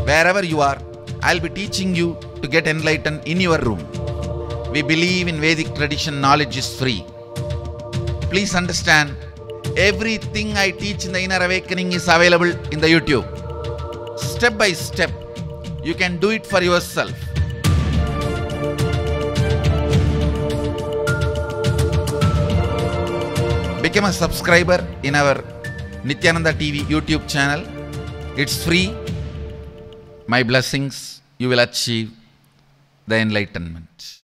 Wherever you are, I'll be teaching you to get enlightened in your room. We believe in Vedic tradition, knowledge is free. Please understand, everything I teach in the Inner Awakening is available in the YouTube. Step by step, you can do it for yourself. Become a subscriber in our Nityananda TV YouTube channel. It's free. My blessings, you will achieve the enlightenment.